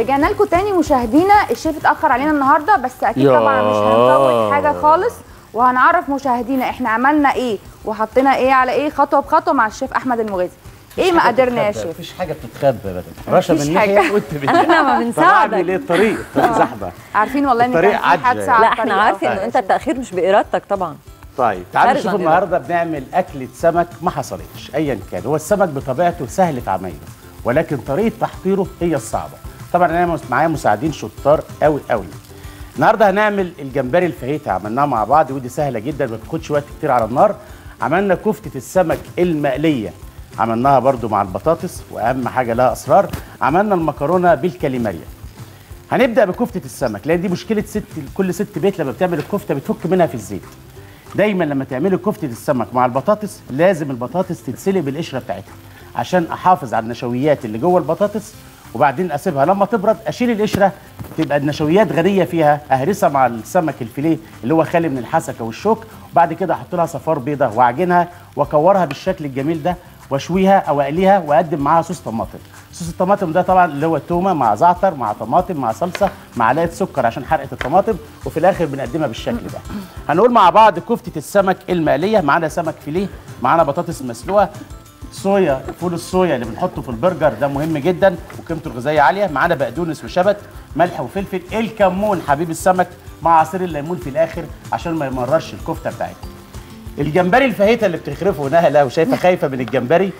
ورجعنا لكم تاني مشاهدينا. الشيف اتاخر علينا النهارده، بس اكيد طبعا مش هنفوت حاجه خالص، وهنعرف مشاهدينا احنا عملنا ايه وحطينا ايه على ايه خطوه بخطوه مع الشيف احمد المغازي. ايه مقاديرنا يا شيف؟ مفيش حاجه بتتخبى ابدا. رشا من ناحيه وانت من ناحيه. احنا ما بنساعدك. بعمل ايه؟ الطريق زحمه. عارفين والله ان كان في حادثه. لا احنا عارفين ان انت التاخير مش بارادتك طبعا. طيب تعالوا نشوف النهارده بنعمل اكله سمك ما حصلتش ايا كان. هو السمك بطبيعته سهل في عمايله، ولكن طريقه تحضيره هي الصعبه. طبعا انا معايا مساعدين شطار قوي قوي. النهارده هنعمل الجمبري الفاهيتا، عملناها مع بعض ودي سهله جدا ما بتاخدش وقت كتير على النار. عملنا كفته السمك المقليه، عملناها برده مع البطاطس، واهم حاجه لها اسرار، عملنا المكرونه بالكاليماريا. هنبدا بكفته السمك لان دي مشكله كل ست بيت لما بتعمل الكفته بتفك منها في الزيت. دايما لما تعملي كفته السمك مع البطاطس لازم البطاطس تتسلق بالقشره بتاعتها عشان احافظ على النشويات اللي جوه البطاطس، وبعدين اسيبها لما تبرد اشيل القشره تبقى النشويات غنيه فيها، اهرسها مع السمك الفيليه اللي هو خالي من الحسكه والشوك، وبعد كده احط لها صفار بيضه واعجنها واكورها بالشكل الجميل ده واشويها او اقليها واقدم معاها صوص طماطم. صوص الطماطم ده طبعا اللي هو التومه مع زعتر مع طماطم مع صلصه معلقه سكر عشان حرقه الطماطم، وفي الاخر بنقدمها بالشكل ده. هنقول مع بعض كفته السمك المقليه، معانا سمك فيليه، معانا بطاطس مسلوقه، صويا، فول الصويا اللي بنحطه في البرجر ده مهم جدا وقيمته الغذائيه عاليه، معانا بقدونس وشبت، ملح وفلفل، الكمون حبيب السمك مع عصير الليمون في الاخر عشان ما يمررش الكفته بتاعتنا. الجمبري الفاهيتا اللي بتخرفه نهله وشايفه خايفه من الجمبري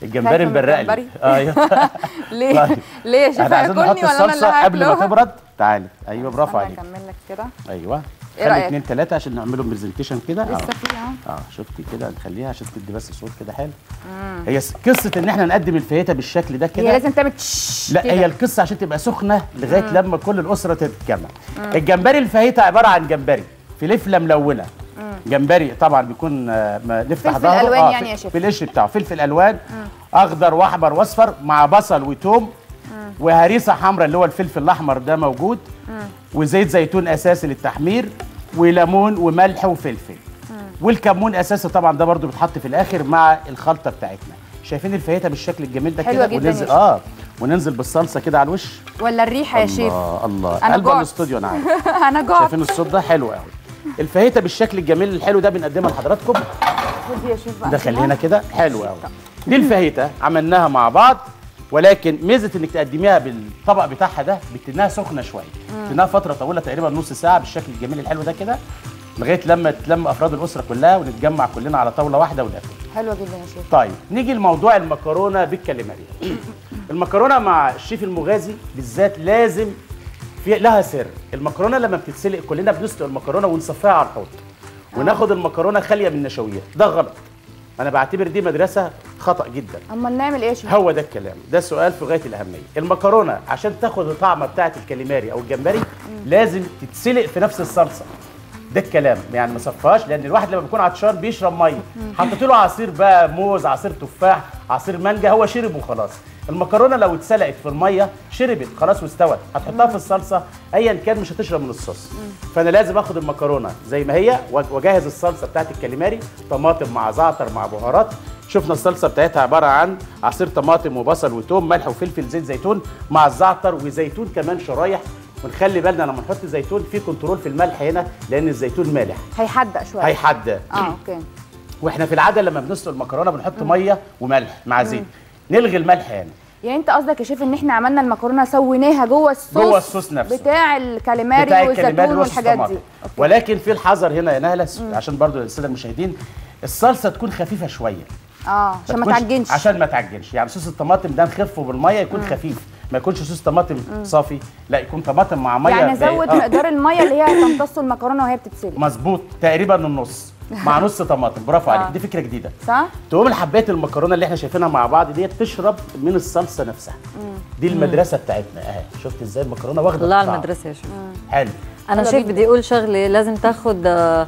مبرق لي. ايوه ليه؟ طيب. ليه يا شيف؟ هياكلني ولا انا اللي هاكله؟ قبل ما تبرد. تعالي. ايوه برافو عليك. هكمل لك كده. ايوه ايه رايك؟ 2 3 عشان نعمله برزنتيشن كده. لسه فيها شفتي كده نخليها عشان تدي بس صوت كده حلو. هي قصه ان احنا نقدم الفاهيتا بالشكل ده كده، هي لازم تعمل لا هي القصه عشان تبقى سخنه لغايه لما كل الاسره تتجمع. الجمبري الفاهيتا عباره عن جمبري فلفله ملونه، جمبري طبعا بيكون نفتح ظهره فلفل الوان يعني يا شيخ، في القشر بتاعه فلفل الوان اخضر واحمر واصفر مع بصل وتوم وهريسه حمراء اللي هو الفلفل الاحمر ده موجود، وزيت زيتون اساسي للتحمير وليمون وملح وفلفل، والكمون اساسي طبعا ده برده بيتحط في الاخر مع الخلطه بتاعتنا. شايفين الفاهيتا بالشكل الجميل ده كده، وننزل وننزل بالصلصه كده على الوش. ولا الريحه يا شيف؟ الله قلب الاستوديو انا عارف. انا جوعت. شايفين الصوت ده حلو قوي. الفاهيتا بالشكل الجميل الحلو ده بنقدمها لحضراتكم. خدي يا شيف بقى ده خلينا كده حلو قوي. دي الفاهيتا عملناها مع بعض، ولكن ميزه انك تقدميها بالطبق بتاعها ده بتنها سخنه شويه، بتنها فتره طويله تقريبا نص ساعه بالشكل الجميل الحلو ده كده لغايه لما تلم افراد الاسره كلها ونتجمع كلنا على طاوله واحده وناكل. حلوه جدا يا شيف. طيب نيجي لموضوع المكرونه بالكاليماريا. المكرونه مع الشيف المغازي بالذات لازم في لها سر. المكرونه لما بتتسلق كلنا بنسلق المكرونه ونصفيها على الحوض وناخد المكرونه خاليه من النشويات، ده غلط. انا بعتبر دي مدرسه خطا جدا. امال نعمل ايه يا شيف؟ هو ده الكلام، ده سؤال في غايه الاهميه. المكرونه عشان تاخد الطعمه بتاعه الكاليماري او الجمبري لازم تتسلق في نفس الصلصه. ده الكلام، يعني ما صفاش، لان الواحد لما بيكون عطشان بيشرب ميه، حطيت له عصير بقى موز، عصير تفاح، عصير مانجا، هو شرب وخلاص. المكرونه لو اتسلقت في الميه شربت خلاص واستوت، هتحطها في الصلصه ايا كان مش هتشرب من الصوص. فانا لازم اخد المكرونه زي ما هي واجهز الصلصه بتاعت الكاليماري، طماطم مع زعتر مع بهارات. شفنا الصلصه بتاعتها عباره عن عصير طماطم وبصل وتوم، ملح وفلفل، زيت زيتون مع الزعتر وزيتون كمان شرايح. ونخلي بالنا لما نحط زيتون في كنترول في الملح هنا لان الزيتون مالح هيحدق شويه. هيحدق. اوكي. واحنا في العاده لما بنسلق المكرونه بنحط ميه وملح مع زيت، نلغي الملح هنا. يعني انت قصدك يا شيف ان احنا عملنا المكرونه سويناها جوه الصوص نفسه بتاع الكاليماري والزيتون والحاجات دي. ولكن في الحذر هنا يا نهله عشان برضو الساده المشاهدين، الصلصه تكون خفيفه شويه عشان ما تعجنش. عشان ما تعجنش، يعني صوص الطماطم ده نخفه بالميه يكون خفيف، ما يكونش صوص طماطم صافي، لا يكون طماطم مع ميه. يعني ازود مقدار الميه اللي هي هتمتص المكرونه وهي بتتسلق. مظبوط، تقريبا النص مع نص طماطم. برافو عليك، دي فكره جديده صح. تقوم حبات المكرونه اللي احنا شايفينها مع بعض ديت تشرب من الصلصه نفسها. دي المدرسه بتاعتنا اهي. شفت ازاي المكرونه واخده الله على المدرسه يا شيخ. حلو. انا شايف بدي اقول شغله، لازم تاخد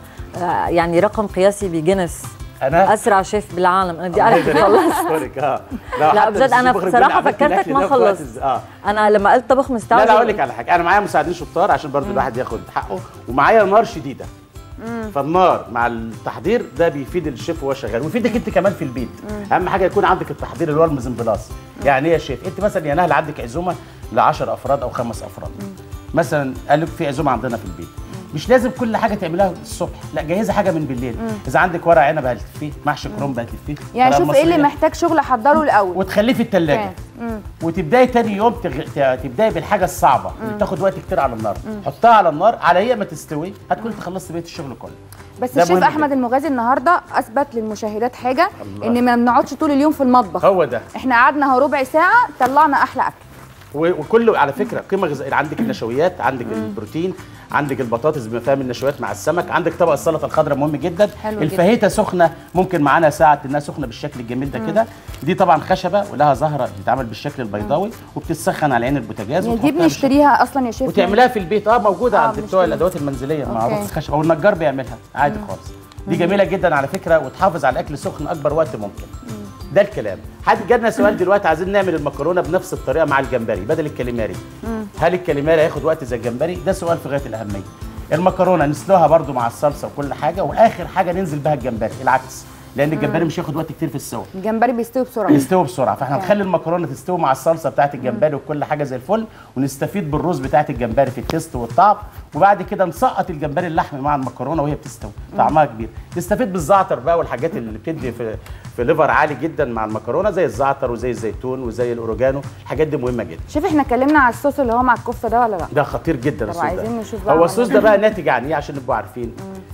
يعني رقم قياسي بجنس. انا اسرع شيف بالعالم. انا بدي اعرف خلص. لا بجد انا بصراحه فكرتك ما خلص. انا لما قلت طبخ مستعجل. لا اقول لك على حاجه، انا معايا مساعدين شطار عشان برضو الواحد ياخد حقه، ومعايا نار شديده. فالنار مع التحضير ده بيفيد الشيف وهو شغال، ويفيدك انت كمان في البيت. اهم حاجه يكون عندك التحضير اللي هو المزمبلاص. يعني ايه يا شيف؟ انت مثلا يا نهل عندك عزومه ل 10 افراد او 5 افراد. مثلا قال لك في عزومه عندنا في البيت، مش لازم كل حاجه تعملها الصبح، لا جهزي حاجه من بالليل. اذا عندك ورق عنب هتلفيه، محشي كرنب هتلفيه، يعني شوف ايه اللي محتاج شغل احضره الاول وتخليه في الثلاجه، وتبداي تاني يوم تبداي بالحاجه الصعبه اللي بتاخد وقت كتير على النار، حطها على النار على هي ما تستوي هتكون خلصت بقيه الشغل كله. بس الشيف احمد المغازي النهارده اثبت للمشاهدات حاجه، ان ما بنقعدش طول اليوم في المطبخ. هو ده، احنا قعدنا اهو ربع ساعه طلعنا احلى اكل. وكله على فكره قيمه غذائيه، عندك النشويات، عندك البروتين، عندك البطاطس بما فيها من النشويات مع السمك، عندك طبق السلطه الخضراء مهم جدا، الفاهيتا سخنه ممكن معانا ساعه انها سخنه بالشكل الجميل ده كده. دي طبعا خشبه ولها زهره بتتعمل بالشكل البيضاوي وبتتسخن على عين البوتاجاز، يعني دي بنشتريها اصلا يا شيف وتعملها في البيت. موجوده عند بتوع الادوات المنزليه معروض الخشب، او النجار بيعملها عادي خالص. دي جميله جدا على فكره، وتحافظ على الاكل سخن اكبر وقت ممكن. ده الكلام. حد جالنا سؤال دلوقتي، عايزين نعمل المكرونه بنفس الطريقه مع الجمبري بدل الكاليماري. هل الكاليماري هياخد وقت زي الجمبري؟ ده سؤال في غايه الاهميه. المكرونه نسلوها برده مع الصلصه وكل حاجه، واخر حاجه ننزل بها الجمبري، العكس، لان الجمبري مش هياخد وقت كتير في السوا. الجمبري بيستوي بسرعه. يستوي بسرعه، فاحنا نخلي المكرونه تستوي مع الصلصه بتاعت الجمبري وكل حاجه زي الفل، ونستفيد بالرز بتاعت الجمبري في التيست والطعم، وبعد كده نسقط الجمبري اللحم مع المكرونه وهي بتستوي، طعمها كبير. نستفيد بالزعتر بقى والحاجات اللي بتدي في ليفر عالي جدا مع المكرونه، زي الزعتر وزي الزيتون وزي الاوريجانو، الحاجات دي مهمه جدا. شوف احنا اتكلمنا على الصوص اللي هو مع الكفته ده ولا لا؟ ده خطير جدا الصوص ده. عايزين نشوف بقى هو الصوص ده بقى ناتج عن ايه عشان نبقوا عارفين؟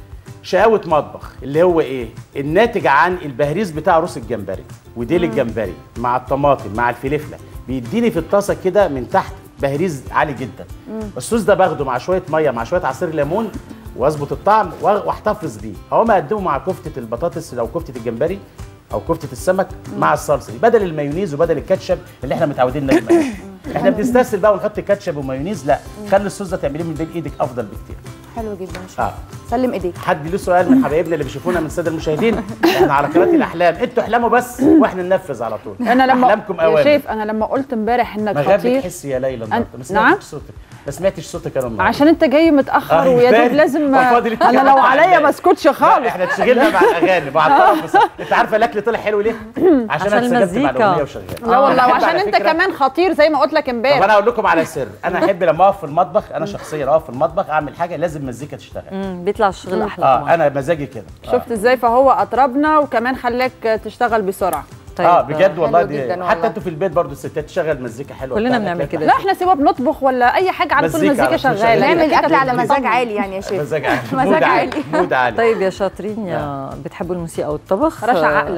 شقاوة مطبخ، اللي هو ايه؟ الناتج عن البهريز بتاع روس الجمبري وديل الجمبري مع الطماطم مع الفلفله، بيديني في الطاسه كده من تحت بهريز عالي جدا. الصوص ده باخده مع شويه ميه مع شويه عصير ليمون واظبط الطعم واحتفظ بيه، اهو ما اقدمه مع كفته البطاطس او كفته الجمبري او كفته السمك مع الصلصه دي، بدل المايونيز وبدل الكاتشب اللي احنا متعودين ناكله. احنا بنستسهل بقى ونحط كاتشب ومايونيز، لا، خلي الصوص ده تعمليه من بين ايدك افضل بكتير. حلو جدا. سلم ايديك. حد له سؤال من حبايبنا اللي بيشوفونا من الساده المشاهدين؟ احنا على قناه الاحلام، انتوا احلموا بس واحنا ننفذ على طول. انا لما احلامكم اوامر. يا شيف انا لما قلت امبارح انك خطير، خطير، تحسي يا ليلى النهارده ما سمعتش صوتك، ما سمعتش صوتك انا النهارده عشان انت جاي متاخر ويا دوب لازم انا لو عليا ما اسكتش خالص. احنا اتشغلنا مع الاغاني مع الطرف. انت عارفه الاكل طلع حلو ليه؟ عشان انا اتسجلت مع الاغنيه وشغال. لا والله، وعشان انت كمان خطير زي ما قلت لك امبارح. طب انا اقول لكم على سر، انا احب لما اقف في المطبخ، انا شخصيا اقف في المطبخ اعمل حاجه لازم مزيكا تشتغل. بيطلع الشغل احلى. انا مزاجي كده. شفت ازاي؟ فهو اطربنا وكمان خلاك تشتغل بسرعه. طيب بجد والله دي حتى انتوا في البيت برضو الستات تشغل مزيكا حلوه، كلنا بنعمل كده. لا احنا سوا بنطبخ ولا اي حاجه على طول مزيكا شغاله، نعمل اكل على مزاج عالي يعني يا شيف. مزاج عالي، مود عالي، مود عالي. طيب يا شاطرين، يا بتحبوا الموسيقى والطبخ؟ رشا عقله.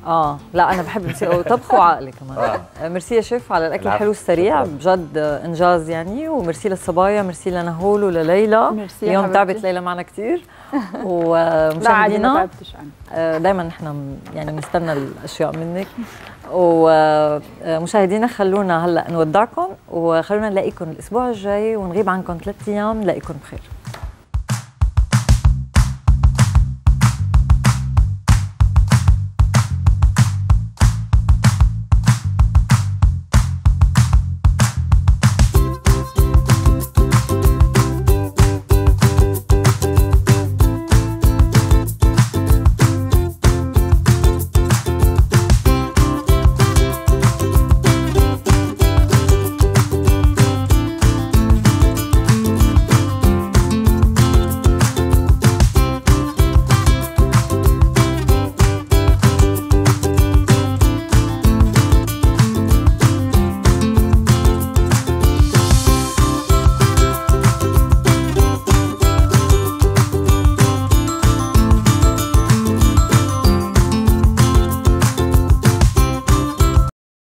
لا انا بحب الموسيقى والطبخ وعقلي كمان. ميرسي يا شيف على الاكل الحلو السريع، بجد انجاز يعني. وميرسي للصبايا، ميرسي لنهول ولليلى. اليوم تعبت ليلى معنا كثير. ومشاهدينا دائما نحن يعني بنستنى الاشياء منك. ومشاهدينا خلونا هلا نودعكم، وخلونا نلاقيكم الاسبوع الجاي ونغيب عنكم 3 ايام، نلاقيكم بخير.